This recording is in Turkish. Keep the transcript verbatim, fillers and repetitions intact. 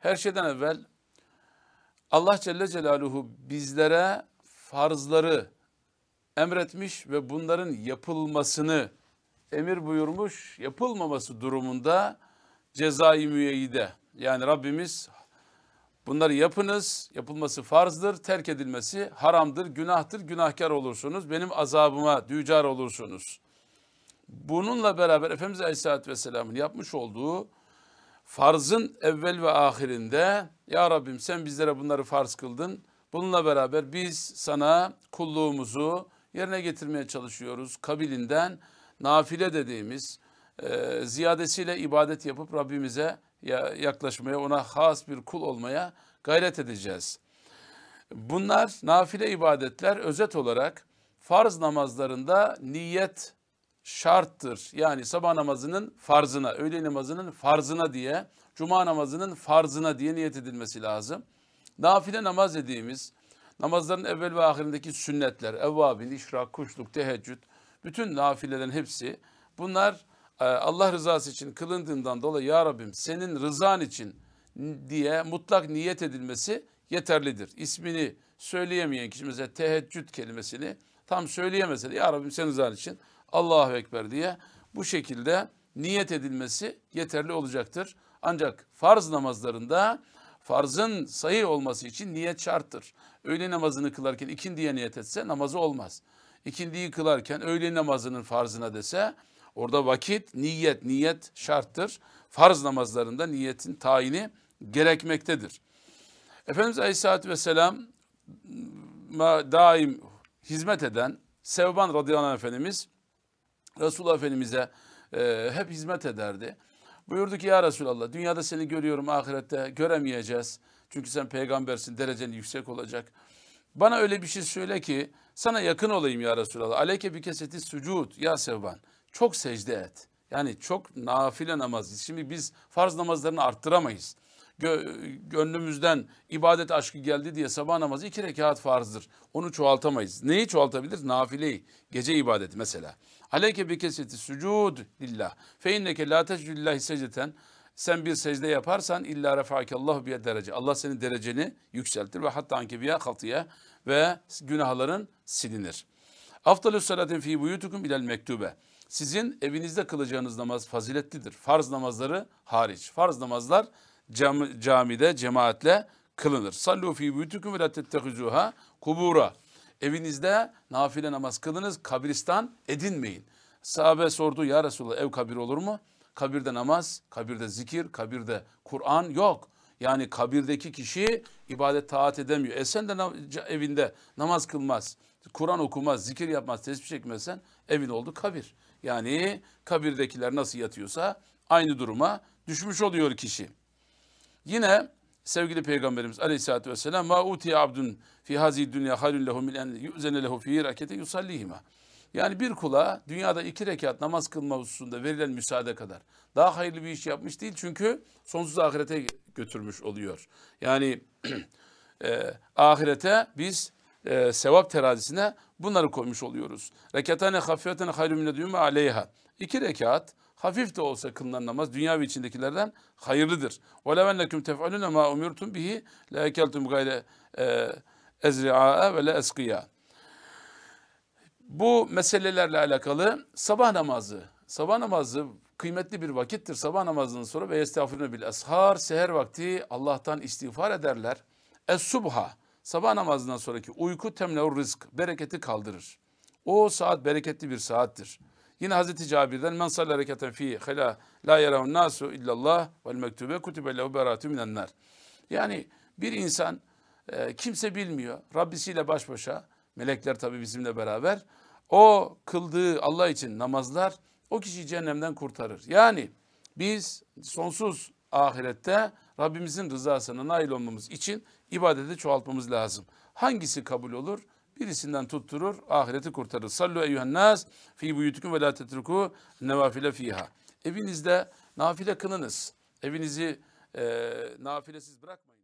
Her şeyden evvel Allah Celle Celaluhu bizlere farzları emretmiş ve bunların yapılmasını emir buyurmuş. Yapılmaması durumunda cezai müeyyide, yani Rabbimiz bunları yapınız, yapılması farzdır, terk edilmesi haramdır, günahtır, günahkar olursunuz, benim azabıma düçar olursunuz. Bununla beraber Efendimiz Aleyhisselatü Vesselam'ın yapmış olduğu farzın evvel ve ahirinde, ya Rabbim sen bizlere bunları farz kıldın, bununla beraber biz sana kulluğumuzu yerine getirmeye çalışıyoruz. Kabilinden nafile dediğimiz e, ziyadesiyle ibadet yapıp Rabbimize yaklaşmaya, ona has bir kul olmaya gayret edeceğiz. Bunlar nafile ibadetler, özet olarak farz namazlarında niyet şarttır. Yani sabah namazının farzına, öğle namazının farzına diye, cuma namazının farzına diye niyet edilmesi lazım. Nafile namaz dediğimiz namazların evvel ve ahirindeki sünnetler, evvabin, işrak, kuşluk, teheccüd, bütün nafilelerin hepsi bunlar Allah rızası için kılındığından dolayı ya Rabbim senin rızan için diye mutlak niyet edilmesi yeterlidir. İsmini söyleyemeyen kişi mesela teheccüd kelimesini tam söyleyemese de ya Rabbim senin rızan için Allahu Ekber diye bu şekilde niyet edilmesi yeterli olacaktır. Ancak farz namazlarında farzın sahih olması için niyet şarttır. Öğle namazını kılarken ikindiye niyet etse namazı olmaz. İkindiyi kılarken öğle namazının farzına dese orada vakit, niyet, niyet şarttır. Farz namazlarında niyetin tayini gerekmektedir. Efendimiz Aleyhisselatü Vesselam'a daim hizmet eden Sevban radıyallahu anh Efendimiz, Resulullah Efendimiz'e e, hep hizmet ederdi. Buyurdu ki ya Resulallah dünyada seni görüyorum, ahirette göremeyeceğiz. Çünkü sen peygambersin, derecen yüksek olacak. Bana öyle bir şey söyle ki sana yakın olayım ya Resulallah. Aleyke bi keseti sucud ya Sevban. Çok secde et. Yani çok nafile namaz. Şimdi biz farz namazlarını arttıramayız. Gönlümüzden ibadet aşkı geldi diye sabah namazı iki rekat farzdır. Onu çoğaltamayız. Neyi çoğaltabiliriz? Nafileyi. Gece ibadeti mesela. Aleyke bi keseti sucud lillah. Fe inneke la tescud lillahi secdeten. Sen bir secde yaparsan illa refâkeallahu biye derece. Allah senin dereceni yükseltir ve hatta anke biya hatiye ve günahların silinir. Afdalus salatin fi buyutukum ilel mektube. Sizin evinizde kılacağınız namaz faziletlidir. Farz namazları hariç. Farz namazlar cam, camide cemaatle kılınır. Sallu fi buyutukum ve la tettehizuha kubura. Evinizde nafile namaz kılınız, kabristan edinmeyin. Sahabe sordu ya Resulallah ev kabir olur mu? Kabirde namaz, kabirde zikir, kabirde Kur'an yok. Yani kabirdeki kişi ibadet taat edemiyor. E sen de evinde namaz kılmaz, Kur'an okumaz, zikir yapmaz, tesbih çekmezsen evin oldu kabir. Yani kabirdekiler nasıl yatıyorsa aynı duruma düşmüş oluyor kişi. Yine sevgili Peygamberimiz Aleyhisselatü Vesselam ma utiye abdun fi hazi dünya hayrun lehu min en yu'zene lehu fi rakete yusallihima. Yani bir kula dünyada iki rekat namaz kılma hususunda verilen müsaade kadar daha hayırlı bir iş yapmış değil. Çünkü sonsuz ahirete götürmüş oluyor. Yani e, ahirete biz e, sevap terazisine bunları koymuş oluyoruz. Rekatane hafifetene hayrun mine düğme aleyha. İki rekat hafif de olsa kılınan namaz dünya ve içindekilerden hayırlıdır. وَلَوَنْ لَكُمْ تَفْعَلُونَ مَا اُمِرْتُمْ بِهِ لَاَكَلْتُمْ غَيْرَ اَزْرِعَاءَ وَلَا اَسْقِيَا. Bu meselelerle alakalı sabah namazı, sabah namazı kıymetli bir vakittir. Sabah namazından sonra ve estağfirüne bil ashar, seher vakti Allah'tan istiğfar ederler. Es-subha, sabah namazından sonraki uyku temneur rızk, bereketi kaldırır. O saat bereketli bir saattir. Yine Hazreti Cabir'den men salla hareketen fi hala la yarahun nasu illallah vel mektube kutibe lehu beratu minennar. Yani bir insan e, kimse bilmiyor. Rabbisiyle baş başa, melekler tabii bizimle beraber. O kıldığı Allah için namazlar o kişiyi cehennemden kurtarır. Yani biz sonsuz ahirette Rabbimizin rızasına nail olmamız için ibadeti çoğaltmamız lazım. Hangisi kabul olur? Birisinden tutturur, ahireti kurtarır. Sallu eyyühen nas fi buyutikum ve la tetruku nevafile fiha. Evinizde nafile kılınız. Evinizi e, nafilesiz bırakmayın.